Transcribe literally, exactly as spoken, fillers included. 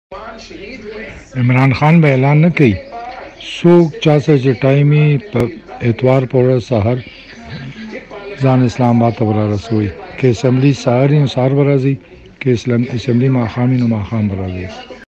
عمران خان به اعلان نه کوي څوک چا سره چې ټایمي په اتوار په ورځ سهار ځان اسلام آباد ته را رسوي که اسمبلی سهار یې سهار به راځي که اسمبلی ماښام یې نو ماښام به راځي.